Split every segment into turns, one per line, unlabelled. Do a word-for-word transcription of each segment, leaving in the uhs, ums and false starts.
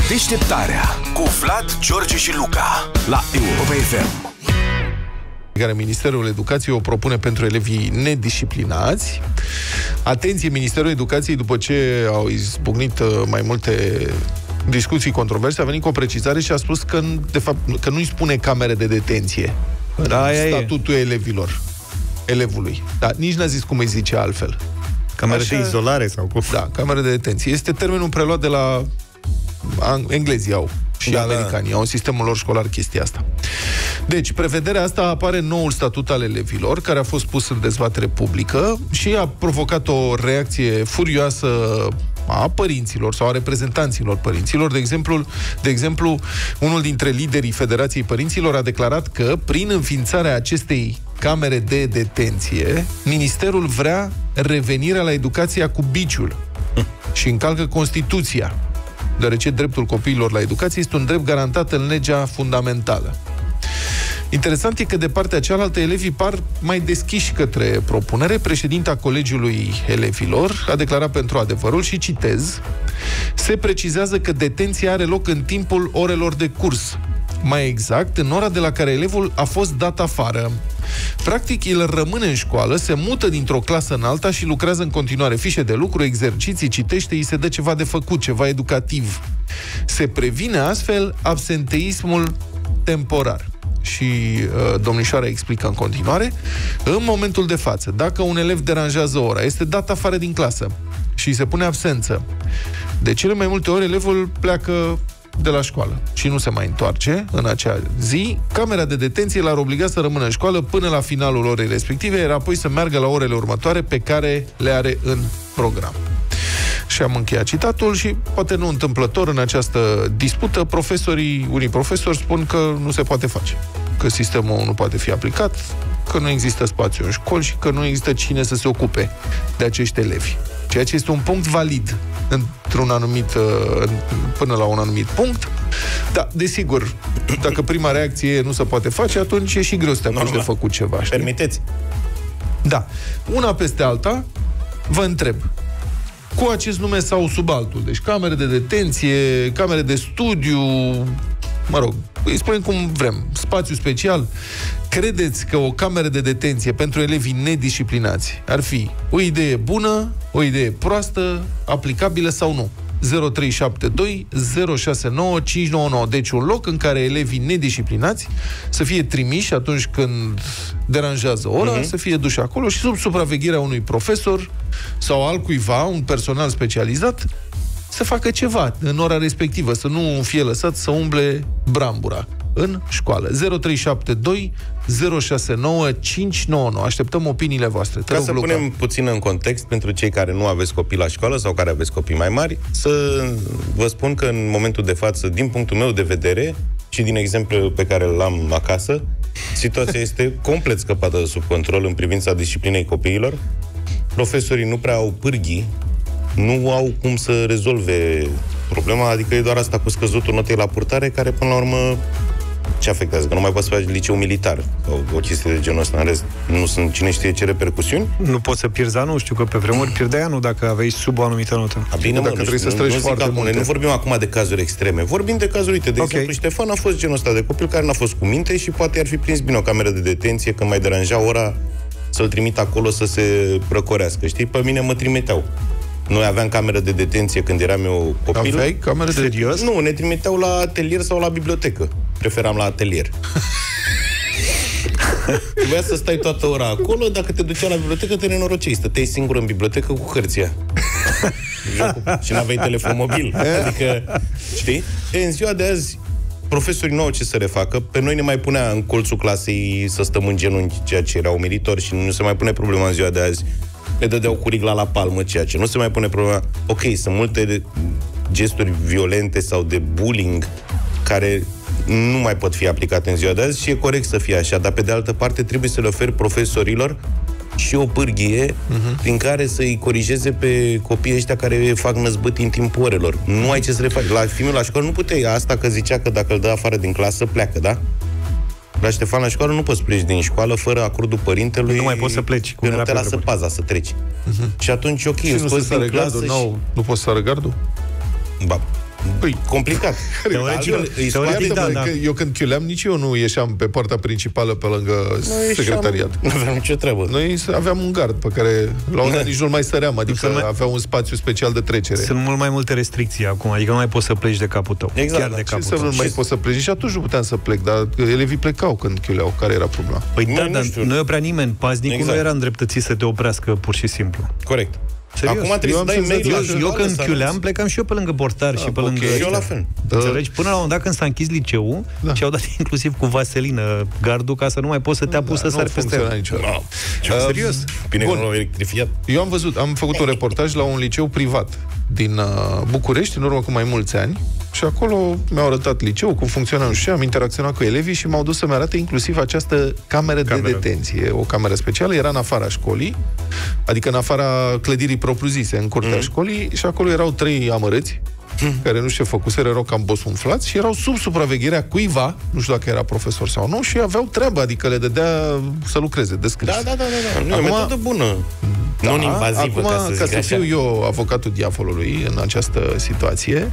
Deșteptarea cu Vlad, George și Luca la Europa F M.
Care Ministerul Educației o propune pentru elevii nedisciplinați. Atenție, Ministerul Educației, după ce au izbucnit mai multe discuții controverse, a venit cu o precizare și a spus că, de fapt, că nu-i spune camere de detenție
da,
în statutul e. elevilor, elevului. Dar nici n-a zis cum îi zice altfel.
Camere Așa... de izolare sau cum?
Da, camere de detenție. Este termenul preluat de la englezii au și da, americanii. Da. Au în sistemul lor școlar chestia asta. Deci, prevederea asta apare în noul statut al elevilor, care a fost pus în dezbatere publică și a provocat o reacție furioasă a părinților sau a reprezentanților părinților. De exemplu, de exemplu, unul dintre liderii Federației Părinților a declarat că, prin înființarea acestei camere de detenție, Ministerul vrea revenirea la educația cu biciul și încalcă Constituția, deoarece dreptul copiilor la educație este un drept garantat în legea fundamentală. Interesant e că de partea cealaltă elevii par mai deschiși către propunere. Președinta Colegiului Elevilor a declarat pentru Adevărul și citez: se precizează că detenția are loc în timpul orelor de curs, mai exact în ora de la care elevul a fost dat afară. Practic, el rămâne în școală, se mută dintr-o clasă în alta și lucrează în continuare fișe de lucru, exerciții, citește, îi se dă ceva de făcut, ceva educativ. Se previne astfel absenteismul temporar. Și uh, domnișoara explică în continuare: în momentul de față, dacă un elev deranjează ora, este dat afară din clasă și se pune absență, de cele mai multe ori elevul pleacă de la școală și nu se mai întoarce în acea zi. Camera de detenție l-ar obliga să rămână în școală până la finalul orei respective, iar apoi să meargă la orele următoare pe care le are în program. Și am încheiat citatul și, poate nu întâmplător, în această dispută, profesorii, unii profesori spun că nu se poate face, că sistemul nu poate fi aplicat, că nu există spațiu în școli și că nu există cine să se ocupe de acești elevi. Ceea ce este un punct valid într-un anumit, până la un anumit punct. Da, desigur, dacă prima reacție nu se poate face, atunci e și greu să te apuci de făcut ceva. Știi?
Permiteți.
Da. Una peste alta, vă întreb, cu acest nume sau sub altul, deci camere de detenție, camere de studiu, mă rog, îi spunem cum vrem, spațiu special, credeți că o cameră de detenție pentru elevii nedisciplinați ar fi o idee bună, o idee proastă, aplicabilă sau nu? zero trei șapte doi zero șase nouă cinci nouă nouă. Deci un loc în care elevii nedisciplinați să fie trimiși atunci când deranjează ora, uh-huh. să fie duși acolo și sub supravegherea unui profesor sau altcuiva, un personal specializat, să facă ceva în ora respectivă, să nu fie lăsat să umble brambura în școală. zero trei șapte doi zero șase nouă cinci nouă nouă. Așteptăm opiniile voastre. Te
Ca
rog,
să
Luca.
punem puțin în context pentru cei care nu aveți copii la școală sau care aveți copii mai mari, să vă spun că în momentul de față, din punctul meu de vedere și din exemplul pe care l-am acasă, situația este complet scăpată de sub control în privința disciplinei copiilor. Profesorii nu prea au pârghii, nu au cum să rezolve problema, adică e doar asta cu scăzutul notei la purtare, care până la urmă ce afectează? Că nu mai poți să faci liceu militar sau o chestie de genul ăsta. În rest, nu sunt cine știe ce repercusiuni.
Nu poți să pierzi anul, știu că pe vremuri pierdeai anul dacă aveai sub o anumită notă.
A, bine, mă,
dacă
nu,
trebuie
știu,
să
nu,
străgi
nu,
foarte
acum,
multe.
nu vorbim acum de cazuri extreme, vorbim de cazuri, uite, de
okay.
exemplu, Ștefan a fost genul ăsta de copil care n-a fost cu minte și poate ar fi prins bine o cameră de detenție când mai deranja ora, să-l trimit acolo să se răcorească. Știi, pe mine mă trimiteau. Noi aveam cameră de detenție când eram eu copil.
Aveai cameră de
Serios?
Nu, ne trimiteau la atelier sau la bibliotecă. Preferam la atelier. Trebuia să stai toată ora acolo, dacă te duceai la bibliotecă, te nenoroceai. Stăteai singur în bibliotecă cu hârția. Și n-aveai telefon mobil. Adică, știi? E, în ziua de azi, profesorii nu au ce să refacă. Pe noi ne mai punea în colțul clasei să stăm în genunchi, ceea ce era umilitor și nu se mai pune problema în ziua de azi. Ne dădeau cu rigla la palmă, ceea ce nu se mai pune problema. Ok, sunt multe gesturi violente sau de bullying care nu mai pot fi aplicate în ziua de azi și e corect să fie așa, dar pe de altă parte trebuie să le oferi profesorilor și o pârghie uh-huh. prin care să-i corijeze pe copiii ăștia care fac năzbâti în timpul orelor. Nu ai ce să le faci. La filmul la școală nu puteai. Asta că zicea că dacă îl dă afară din clasă, pleacă, da? La Ștefan la școală nu poți pleci din școală fără acordul părintelui.
Nu mai poți să pleci.
Că nu te lasă paza să treci. Uh-huh. Și atunci, ok,
și nu
scoți din clasă
gardul,
și...
nou, nu poți să sară gardul?
Ba, Păi, complicat.
Teoretic, teoretic da, da.
Eu când chiuleam, nici eu nu ieșeam pe poarta principală pe lângă noi secretariat.
Nu aveam nicio treabă.
Noi aveam un gard pe care la un dat nici nu mai săream, adică mai... avea un spațiu special de trecere.
Sunt mult mai multe restricții acum, adică nu mai poți să pleci de capul tău.
Exact,
chiar
da.
de capul
Ce
tău.
să nu mai poți să pleci? Și atunci nu puteam să plec, dar elevii plecau când chiuleau. Care era problema?
Păi da,
nu
dar
știu.
nu oprea nimeni. Paznicul
Exact.
nu era îndreptățit să te oprească pur și simplu.
Corect.
Serios.
Acum trebuie
Eu
să dai
am
mail la
Eu, eu
școală,
când
să
chiuleam,
anunți.
plecam și eu pe lângă portar
Da,
și pe
ok.
lângă...
Și eu la fel.
Înțelegi? Până la un moment dat, când s-a închis liceul,
Da.
și-au dat inclusiv cu vaselină gardul ca să nu mai poți să te apuci să
nu
sari peste
funcționa
el.
niciodată.
No.
Uh,
Serios?
Bine
Bun.
că nu l-au electrifiat.
Eu am văzut, am făcut un reportaj la un liceu privat din uh, București, în urmă cu mai mulți ani, și acolo mi-au arătat liceul, cum funcționa, nu știu, am interacționat cu elevii și m-au dus să-mi arate inclusiv această cameră, cameră de detenție, o cameră specială, era în afara școlii, adică în afara clădirii propriu-zise, în curtea mm. școlii, și acolo erau trei amărâți, mm. care nu știu ce făcuseră, erau cam bosunflați și erau sub supravegherea cuiva, nu știu dacă era profesor sau nu, și aveau treabă, adică le dădea să lucreze, descris.
Da, da, da, da, da. Nu,
Acum,
e o metodă bună.
Da,
Non-invazivă,
acum,
ca să zic
ca să
așa.
fiu eu avocatul diavolului în această situație,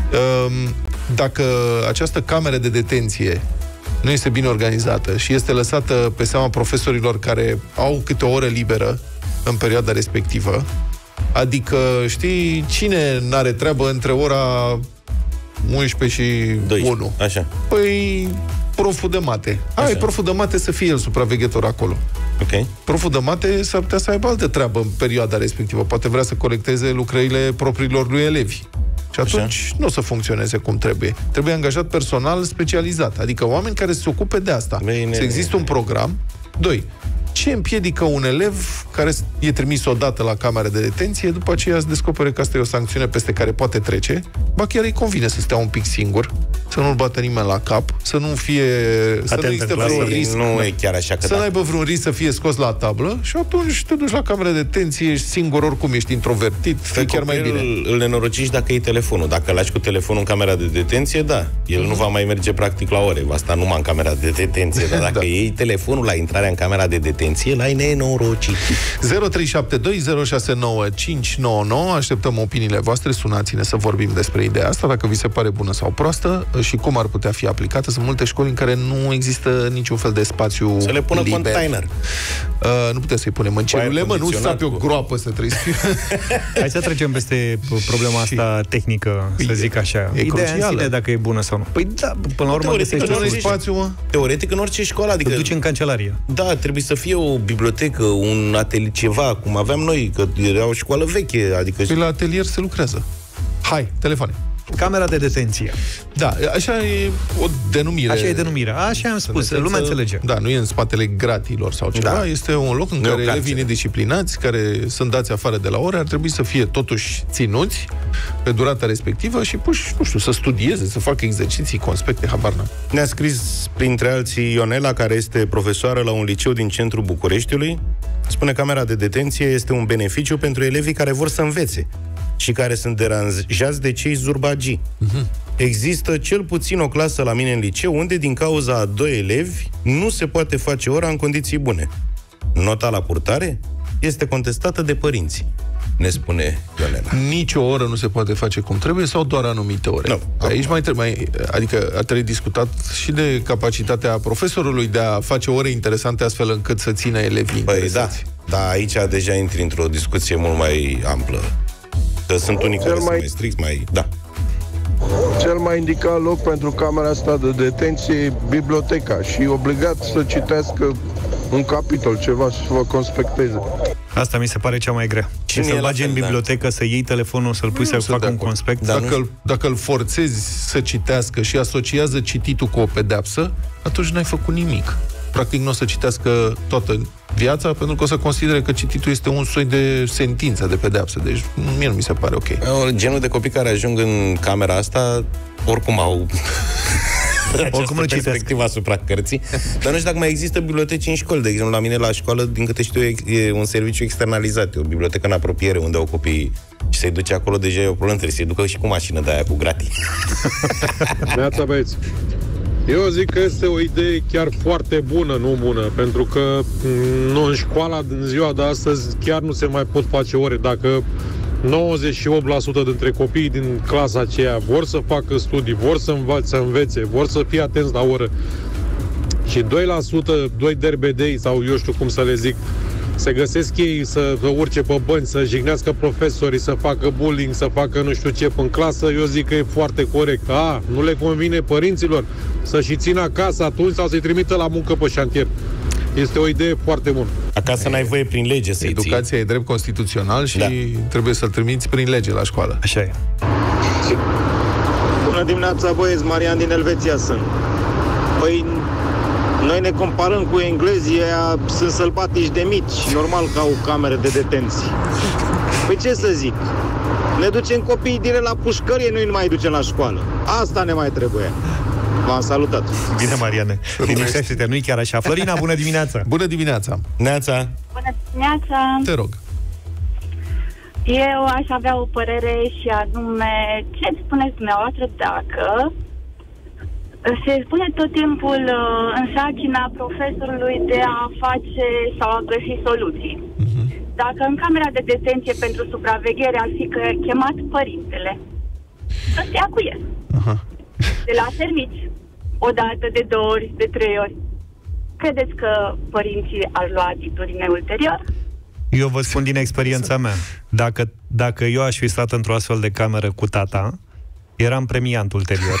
dacă această cameră de detenție nu este bine organizată și este lăsată pe seama profesorilor care au câte o oră liberă în perioada respectivă, adică, știi, cine n-are treabă între ora unsprezece și
doisprezece,
unu?
Așa.
Păi, proful de mate. Hai,
Așa.
proful de mate să fie el supraveghetor acolo.
Ok.
Proful de mate s-ar putea să aibă altă treabă în perioada respectivă. Poate vrea să colecteze lucrările propriilor lui elevi. Și atunci
Așa.
nu o să funcționeze cum trebuie. Trebuie angajat personal specializat, adică oameni care se ocupe de asta.
Bine.
Să există un program. Doi. Ce împiedică un elev care e trimis odată la camera de detenție, după aceea se descopere că asta e o sancțiune peste care poate trece, ba chiar îi convine să stea un pic singur, să nu-l bată nimeni la cap, să nu fie... să
Atent
nu existe
în clasă.
vreun risc.
Nu e chiar așa că
Să
da.
n-aibă vreun risc să fie scos la tablă și atunci te duci la camera de detenție, ești singur, oricum ești introvertit, e chiar mai bine.
Îl, îl nenorocești dacă e telefonul. Dacă lași cu telefonul în camera de detenție, da. El nu va mai merge practic la ore. Va sta numai în camera de detenție. Dar dacă
Da.
iei telefonul la intrarea în camera de detenție, l-ai nenorocit.
zero trei șapte doi zero șase nouă cinci nouă nouă. Așteptăm opiniile voastre, sunați-ne să vorbim despre ideea asta, dacă vi se pare bună sau proastă și cum ar putea fi aplicată. Sunt multe școli în care nu există niciun fel de spațiu
Să le pună
liber.
container.
Uh, nu putem să-i punem în celule, mă, nu sapi o groapă să respiri.
Hai să trecem peste problema asta tehnică, să zic așa.
E
Ideea în
crucială.
sine, dacă e bună sau nu. Păi da, până la urmă
Teoretic,
găsești
nu
Nu
are
are spațiu, mă.
Teoretic, în orice școală, adică...
te duci în cancelarie.
Da, trebuie să fie o bibliotecă, un atelier, ceva, cum aveam noi, că era o școală veche, adică...
Păi la atelier se lucrează. Hai, telefoane.
Camera de detenție.
Da, așa e o denumire.
Așa e denumirea. Așa am spus,
În
lumea
esență,
înțelege.
Da, nu e în spatele gratilor sau ceva,
Da.
este un loc în
Nu e o
care elevii
carceră.
nedisciplinați, care sunt dați afară de la ore, ar trebui să fie totuși ținuți pe durata respectivă și puși, nu știu, să studieze, să facă exerciții, conspecte, habar n-am.
Ne-a scris, printre alții, Ionela, care este profesoară la un liceu din centrul Bucureștiului. Spune, camera de detenție este un beneficiu pentru elevii care vor să învețe și care sunt deranjați de cei zurbagii. Uh-huh. Există cel puțin o clasă la mine în liceu unde, din cauza a doi elevi, nu se poate face ora în condiții bune. Nota la purtare este contestată de părinți, ne spune Ionela.
Nici o oră nu se poate face cum trebuie sau doar anumite ore?
Nu.
Aici mai trebuie, mai, adică ar trebui discutat și de capacitatea profesorului de a face ore interesante astfel încât să țină elevii
Păi da,
interesați.
dar aici deja intri într-o discuție mult mai amplă. Că sunt unii care
Cel
sunt
mai-
mai strict, mai... Da.
Cel mai indicat loc pentru camera asta de detenție e biblioteca și e obligat să citească un capitol, ceva, și să vă conspecteze.
Asta mi se pare cea mai grea.
Și
Și
mie
să-l
la
bagi
fel,
în
da.
bibliotecă, să iei telefonul, să-l pui să
sunt de
facă un
acord.
conspect.
Da.
Dacă,
nu
îl, dacă îl forțezi să citească și asociază cititul cu o pedeapsă, atunci n-ai făcut nimic. Practic nu o să citească toată viața, pentru că o să considere că cititul este un soi de sentință, de pedeapsă. Deci mie nu mi se pare ok.
Genul de copii care ajung în camera asta, oricum au...
Oricum nu citesc.
Perspectiva asupra cărții. Dar nu știu dacă mai există biblioteci în școli. De exemplu, la mine la școală, din câte știu, e un serviciu externalizat. E o bibliotecă în apropiere unde au copiii și să-i duce acolo, deja e o problemă. Trebuie să-i ducă și cu mașină de aia, cu gratis.
Neața, băieți. Eu zic că este o idee chiar foarte bună, nu bună, pentru că nu, în școala din ziua de astăzi chiar nu se mai pot face ore. Dacă nouăzeci și opt la sută dintre copiii din clasa aceea vor să facă studii, vor să învațe, să învețe, vor să fie atenți la oră. Și doi la sută, doi derbedei, sau eu știu cum să le zic, se găsesc ei să urce pe bănci, să jignească profesorii, să facă bullying, să facă nu știu ce în clasă. Eu zic că e foarte corect. A, nu le convine părinților să-și țină acasă atunci sau să-i trimită la muncă pe șantier. Este o idee foarte bună.
Acasă n-ai voie prin lege să-i ții.
Educația e drept constituțional și da. trebuie să-l trimiți prin lege la școală.
Așa e.
Bună dimineața, băieți, Marian din Elveția sunt. Păi, noi ne comparăm cu englezii, aia sunt sălbatici de mici, normal că au camere de detenție. Păi ce să zic? Ne ducem copiii direct la pușcărie, noi nu mai ducem la școală. Asta ne mai trebuie. V-am salutat.
Bine, Mariane. Liniștește-te, nu-i chiar așa. Florina, bună dimineața.
Bună dimineața.
Neața.
Bună dimineața.
Te rog.
Eu aș avea o părere și anume, ce spuneți dumneavoastră dacă se spune tot timpul în sarcina profesorului de a face sau a găsi soluții. Uh-huh. Dacă în camera de detenție pentru supraveghere ar fi chemat părintele să stea cu el. Uh-huh. De la servici, o dată, de două ori, de trei ori. Credeți că părinții ar lua atitudine ulterior?
Eu vă spun din experiența mea. Dacă, dacă eu aș fi stat într-o astfel de cameră cu tata, eram premiant ulterior.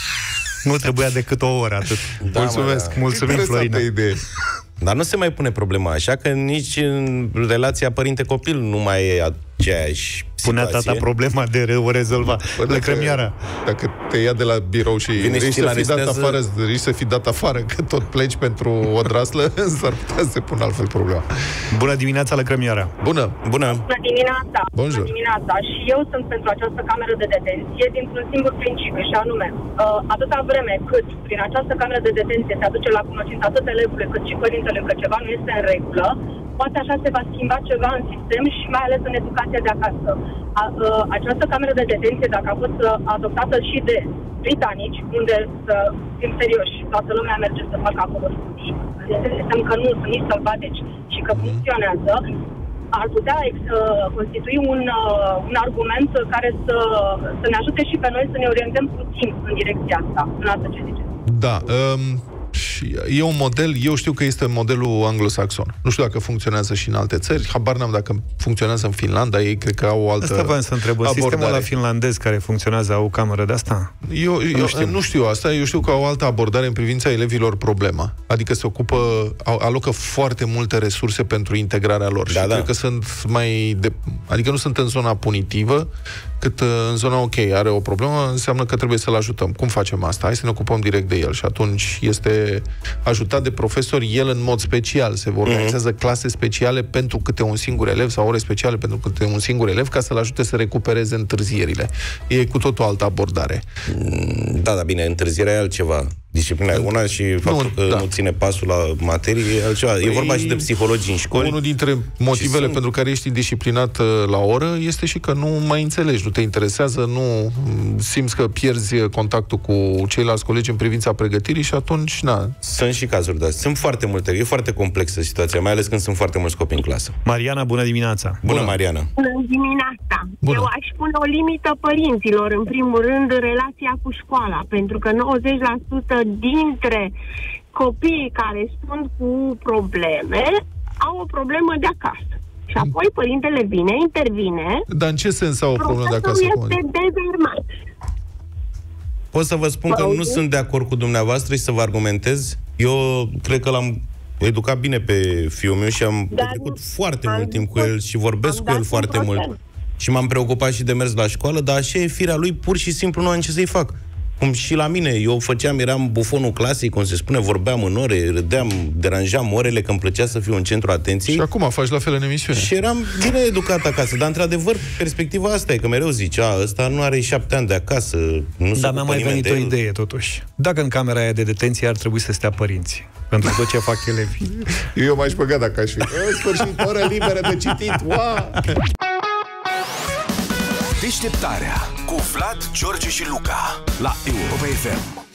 Nu trebuia decât o oră, atât.
Da, mulțumesc.
Mă, da. Mulțumim, Florina.
Idee.
Dar nu se mai pune problema așa, că nici în relația părinte-copil nu mai e aceeași
Punea
situație.
tata problema de re- o rezolva.
Bă, dacă,
Lăcrămioara.
Dacă te ia de la birou și riști să, fi dat afară, riști să fi dat afară, că tot pleci pentru o draslă, s-ar putea să se pună altfel problema.
Bună dimineața, Lăcrămioara.
Bună.
Bună.
Bună dimineața.
Bonjour.
Bună dimineața. Și eu sunt pentru această cameră de detenție dintr-un singur principiu, și anume, atâta vreme cât prin această cameră de detenție se aduce la cunoștință atât elevului cât și părintele că ceva nu este în regulă, poate așa se va schimba ceva în sistem și mai ales în educația de acasă. A, a, această cameră de detenție, dacă a fost adoptată și de britanici, unde, să fim serioși, toată lumea merge să facă acolo studii, este sistem că nu sunt nici sălbatici și că funcționează, ar putea uh, constitui un, uh, un argument care să, să ne ajute și pe noi să ne orientăm puțin în direcția asta. În asta ce ziceți?
Da, um... Și e un model, eu știu că este modelul anglosaxon. Nu știu dacă funcționează și în alte țări, habar n-am dacă funcționează în Finlanda, ei cred că au o altă
asta v-am să întreb,
abordare.
Sistemul la finlandez care funcționează au o cameră de asta?
Eu, eu nu, știu. nu știu asta, eu știu că au o altă abordare în privința elevilor problema. Adică se ocupă, alocă foarte multe resurse pentru integrarea lor. Da, și da. cred că sunt mai de, adică nu sunt în zona punitivă, cât în zona ok, are o problemă, înseamnă că trebuie să-l ajutăm. Cum facem asta? Hai să ne ocupăm direct de el. Și atunci este ajutat de profesori, el în mod special. Se organizează mm-hmm. clase speciale pentru câte un singur elev sau ore speciale pentru câte un singur elev ca să-l ajute să recupereze întârzierile. E cu tot o altă abordare.
Da, da, bine, întârzierea e altceva. Disciplina e una și faptul nu, că da. nu ține pasul la materie e altceva. Păi, e vorba și de psihologi în școli.
Unul dintre motivele sunt... pentru care ești indisciplinat la oră este și că nu mai înțelegi, nu te interesează, nu simți că pierzi contactul cu ceilalți colegi în privința pregătirii și atunci, na.
Sunt și cazuri de astea. Sunt foarte multe. E foarte complexă situația, mai ales când sunt foarte mulți copii în clasă.
Mariana, bună dimineața!
Bună, bună. Mariana!
Bună dimineața! Bună. Eu aș pune o limită părinților, în primul rând, în relația cu școala, pentru că nouăzeci la sută dintre copiii care sunt cu probleme au o problemă de acasă. Și apoi părintele vine, intervine.
Dar în ce sens au o problemă de acasă?
Este dezarmat.
Pot să vă spun că nu sunt de acord cu dumneavoastră și să vă argumentez. Eu cred că l-am educat bine pe fiul meu și am Dar petrecut foarte mult timp cu el și vorbesc cu el foarte mult. Și m-am preocupat și de mers la școală, dar așa e firea lui, pur și simplu nu am ce să-i fac. Cum și la mine, eu făceam, eram bufonul clasei, cum se spune, vorbeam în ore, râdeam, deranjam orele, că îmi plăcea să fiu în centru atenției.
Și acum faci la fel în emisiune.
Și eram bine educat acasă, dar într-adevăr, perspectiva asta e, că mereu zici, a, ăsta nu are șapte ani de acasă, nu
Dar mi-a mai venit o idee, totuși. Dacă în camera aia de detenție ar trebui să stea părinții, pentru tot ce fac elevii.
Eu m-aș băga dacă aș fi. În sfârșit, oră liberă de citit, wow!
Deșteptarea cu Vlad, George și Luca la Europa F M.